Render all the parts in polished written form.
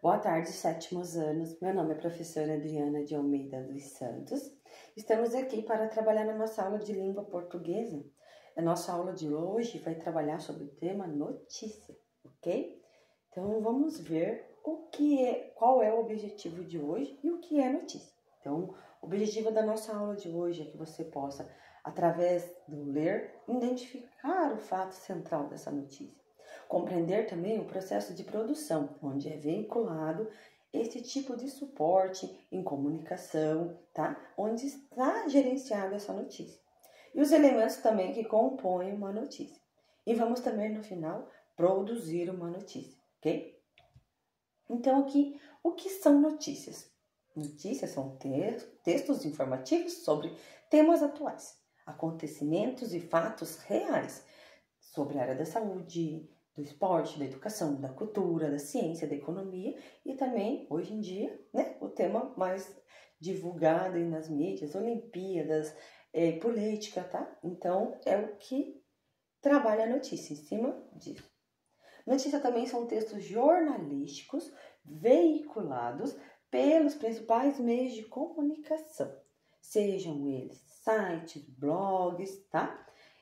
Boa tarde, sétimos anos. Meu nome é professora Adriana de Almeida dos Santos. Estamos aqui para trabalhar na nossa aula de língua portuguesa. A nossa aula de hoje vai trabalhar sobre o tema notícia, ok? Então vamos ver qual é o objetivo de hoje e o que é notícia. Então, o objetivo da nossa aula de hoje é que você possa, através do ler, identificar o fato central dessa notícia. Compreender também o processo de produção, onde é veiculado esse tipo de suporte em comunicação, tá? Onde está gerenciada essa notícia. E os elementos também que compõem uma notícia. E vamos também, no final, produzir uma notícia, ok? Então, aqui, o que são notícias? Notícias são textos informativos sobre temas atuais, acontecimentos e fatos reais sobre a área da saúde, do esporte, da educação, da cultura, da ciência, da economia e também, hoje em dia, né, o tema mais divulgado aí nas mídias, Olimpíadas, política, tá? Então, é o que trabalha a notícia em cima disso. Notícia também são textos jornalísticos veiculados pelos principais meios de comunicação, sejam eles sites, blogs, tá?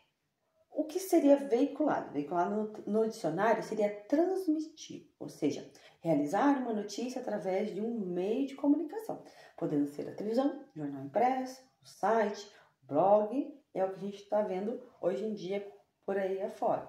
O que seria veiculado? Veiculado no dicionário seria transmitir, ou seja, realizar uma notícia através de um meio de comunicação, podendo ser a televisão, jornal impresso, o site, o blog, é o que a gente está vendo hoje em dia por aí afora.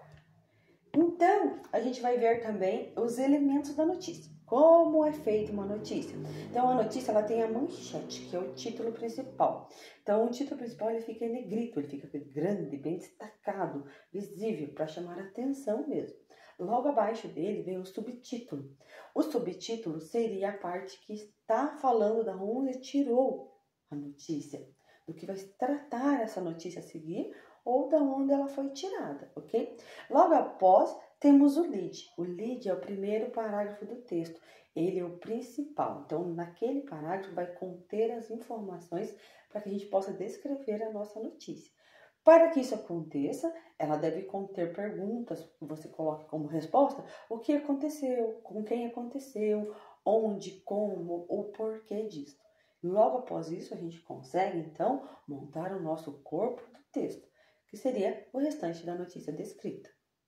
Então, a gente vai ver também os elementos da notícia. Como é feita uma notícia? Então, a notícia ela tem a manchete, que é o título principal. Então, o título principal ele fica em negrito, ele fica grande, bem destacado, visível, para chamar a atenção mesmo. Logo abaixo dele vem o subtítulo. O subtítulo seria a parte que está falando da onde tirou a notícia, do que vai se tratar essa notícia a seguir, ou da onde ela foi tirada, ok? Logo após, temos o lead. O lead é o primeiro parágrafo do texto. Ele é o principal. Então, naquele parágrafo vai conter as informações para que a gente possa descrever a nossa notícia. Para que isso aconteça, ela deve conter perguntas que você coloque como resposta o que aconteceu, com quem aconteceu, onde, como ou porquê disso. Logo após isso, a gente consegue, então, montar o nosso corpo do texto, que seria o restante da notícia descrita.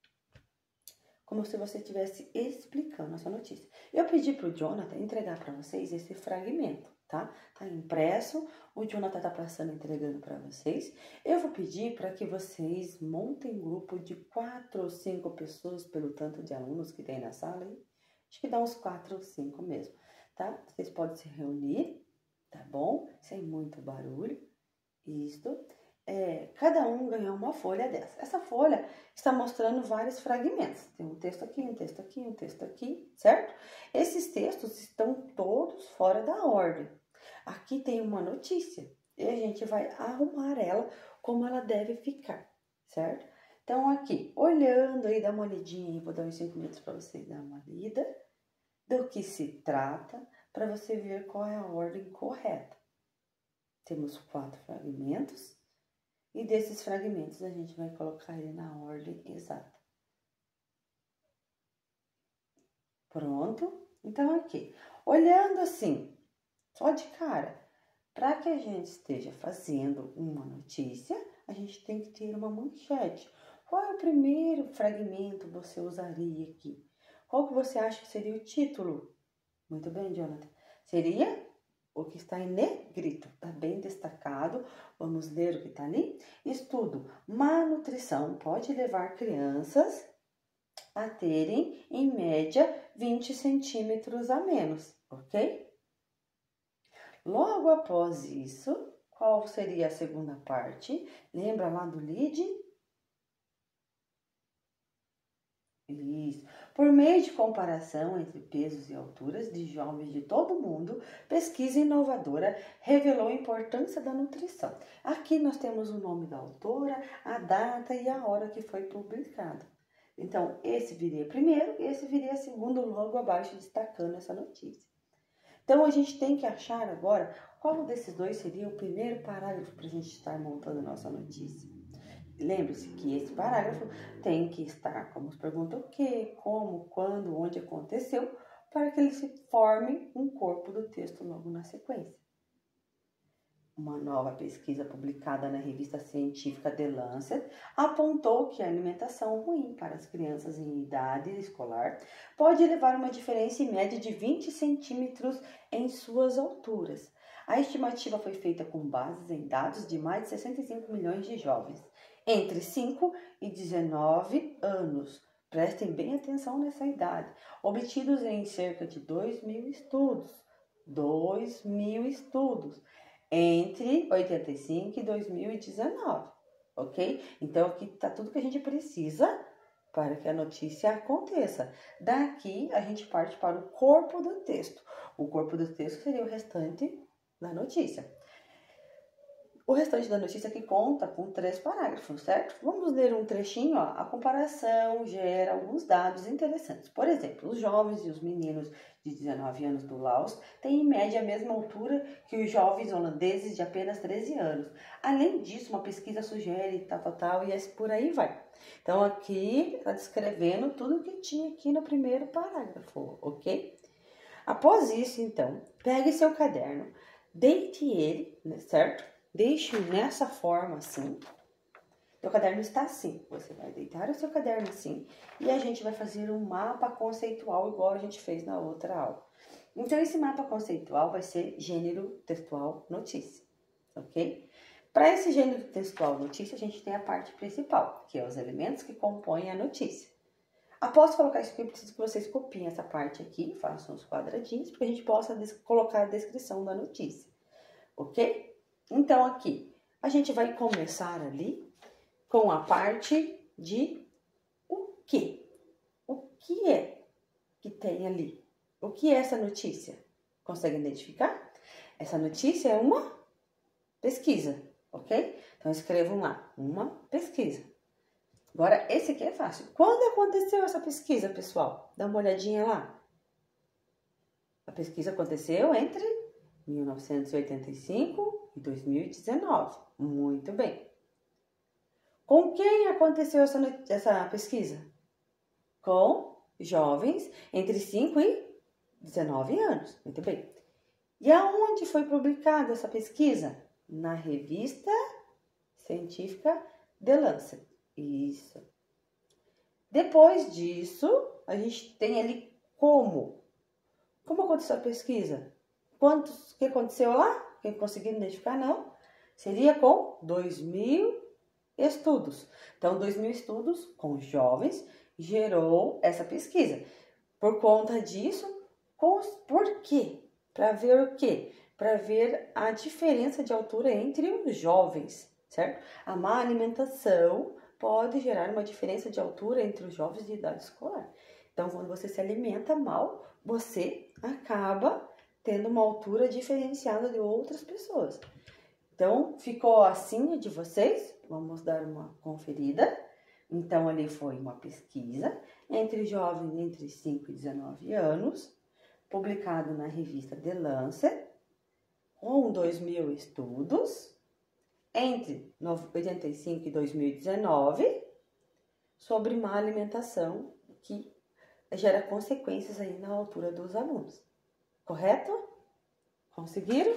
Como se você estivesse explicando essa notícia. Eu pedi para o Jonathan entregar para vocês esse fragmento, tá? Tá impresso, o Jonathan tá passando entregando para vocês. Eu vou pedir para que vocês montem um grupo de 4 ou 5 pessoas, pelo tanto de alunos que tem na sala. Acho que dá uns 4 ou 5 mesmo, tá? Vocês podem se reunir, tá bom? Sem muito barulho. Isto. Cada um ganhou uma folha dessa. Essa folha está mostrando vários fragmentos. Tem um texto aqui, um texto aqui, um texto aqui, certo? Esses textos estão todos fora da ordem. Aqui tem uma notícia e a gente vai arrumar ela como ela deve ficar, certo? Então aqui, olhando aí, dá uma olhadinha aí, vou dar uns 5 minutos para vocês dar uma lida do que se trata, para você ver qual é a ordem correta. Temos 4 fragmentos. E desses fragmentos a gente vai colocar ele na ordem exata. Pronto? Então aqui, olhando assim, só de cara, para que a gente esteja fazendo uma notícia, a gente tem que ter uma manchete. Qual é o primeiro fragmento que você usaria aqui? Qual que você acha que seria o título? Muito bem, Jonathan. Seria o que está em negrito, está bem destacado. Vamos ler o que está ali. Estudo: má nutrição pode levar crianças a terem, em média, 20 centímetros a menos, ok? Logo após isso, qual seria a segunda parte? Lembra lá do lead? Isso. Por meio de comparação entre pesos e alturas de jovens de todo o mundo, pesquisa inovadora revelou a importância da nutrição. Aqui nós temos o nome da autora, a data e a hora que foi publicado. Então, esse viria primeiro e esse viria segundo, logo abaixo, destacando essa notícia. Então, a gente tem que achar agora qual desses dois seria o primeiro parágrafo para a gente estar montando a nossa notícia. Lembre-se que esse parágrafo tem que estar, como se pergunta o que, como, quando, onde aconteceu, para que ele se forme um corpo do texto logo na sequência. Uma nova pesquisa publicada na revista científica The Lancet apontou que a alimentação ruim para as crianças em idade escolar pode levar a uma diferença em média de 20 centímetros em suas alturas. A estimativa foi feita com base em dados de mais de 65 milhões de jovens entre 5 e 19 anos. Prestem bem atenção nessa idade, obtidos em cerca de 2.000 estudos. 2.000 estudos entre 85 e 2019, ok? Então, aqui está tudo que a gente precisa para que a notícia aconteça. Daqui, a gente parte para o corpo do texto. O corpo do texto seria o restante da notícia. O restante da notícia aqui conta com 3 parágrafos, certo? Vamos ler um trechinho, ó. A comparação gera alguns dados interessantes. Por exemplo, os jovens e os meninos de 19 anos do Laos têm em média a mesma altura que os jovens holandeses de apenas 13 anos. Além disso, uma pesquisa sugere tal, e por aí vai. Então, aqui está descrevendo tudo o que tinha aqui no primeiro parágrafo, ok? Após isso, então, pegue seu caderno, deite ele, né, certo? Deixe nessa forma assim. Seu caderno está assim. Você vai deitar o seu caderno assim. E a gente vai fazer um mapa conceitual igual a gente fez na outra aula. Então, esse mapa conceitual vai ser gênero textual notícia. Ok? Para esse gênero textual notícia, a gente tem a parte principal, que é os elementos que compõem a notícia. Após colocar isso aqui, eu preciso que vocês copiem essa parte aqui, façam os quadradinhos, para que a gente possa colocar a descrição da notícia. Ok? Então, aqui, a gente vai começar ali com a parte de o quê? O que é que tem ali? O que é essa notícia? Consegue identificar? Essa notícia é uma pesquisa, ok? Então, escrevam lá, uma pesquisa. Agora, esse aqui é fácil. Quando aconteceu essa pesquisa, pessoal? Dá uma olhadinha lá. A pesquisa aconteceu entre 1985 e 2019. Muito bem. Com quem aconteceu essa pesquisa? Com jovens entre 5 e 19 anos. Muito bem. E aonde foi publicada essa pesquisa? Na revista científica The Lancet. Isso. Depois disso, a gente tem ali como. Como aconteceu a pesquisa? O que aconteceu lá? Quem conseguiu identificar? Não. Seria com 2.000 estudos. Então, 2.000 estudos com jovens gerou essa pesquisa. Por conta disso, por quê? Para ver o quê? Para ver a diferença de altura entre os jovens, certo? A má alimentação pode gerar uma diferença de altura entre os jovens de idade escolar. Então, quando você se alimenta mal, você acaba tendo uma altura diferenciada de outras pessoas. Então, ficou assim de vocês? Vamos dar uma conferida. Então, ali foi uma pesquisa entre jovens entre 5 e 19 anos, publicado na revista The Lancet, com 2.000 estudos, entre 85 e 2019, sobre má alimentação, que gera consequências aí na altura dos alunos. Correto? Conseguiram?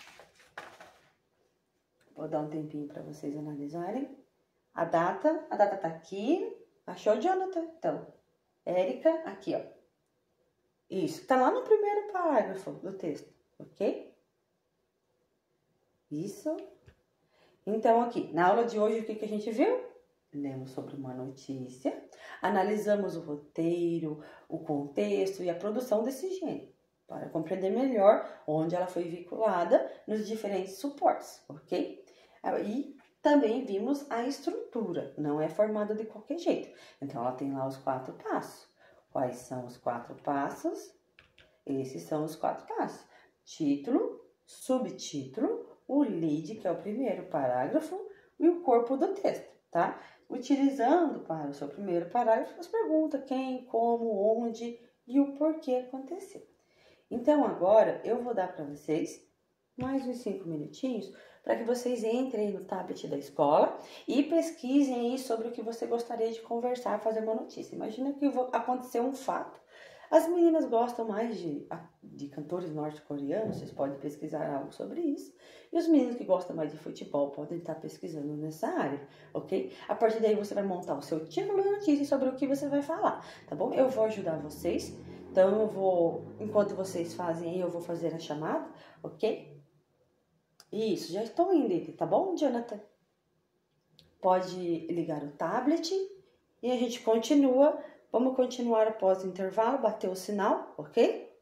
Vou dar um tempinho para vocês analisarem. A data tá aqui. Achou, Jonathan? Então, Érica, aqui, ó. Isso, tá lá no primeiro parágrafo do texto, ok? Isso. Então, aqui, na aula de hoje, o que a gente viu? Lemos sobre uma notícia, analisamos o roteiro, o contexto e a produção desse gênero, para compreender melhor onde ela foi vinculada nos diferentes suportes, ok? E também vimos a estrutura, não é formada de qualquer jeito. Então, ela tem lá os 4 passos. Quais são os 4 passos? Esses são os 4 passos. Título, subtítulo, o lead, que é o primeiro parágrafo, e o corpo do texto, tá? Utilizando para o seu primeiro parágrafo as perguntas quem, como, onde e o porquê aconteceu. Então, agora eu vou dar para vocês mais uns 5 minutinhos para que vocês entrem no tablet da escola e pesquisem aí sobre o que você gostaria de conversar, fazer uma notícia. Imagina que aconteceu um fato As meninas gostam mais de cantores norte-coreanos, vocês podem pesquisar algo sobre isso. E os meninos que gostam mais de futebol podem estar pesquisando nessa área, ok? A partir daí você vai montar o seu título e notícia sobre o que você vai falar, tá bom? Eu vou ajudar vocês, então eu vou, enquanto vocês fazem aí, eu vou fazer a chamada, ok? Isso, já estou indo, tá bom, Jonathan? Pode ligar o tablet e a gente continua. Vamos continuar após o intervalo, bater o sinal, ok?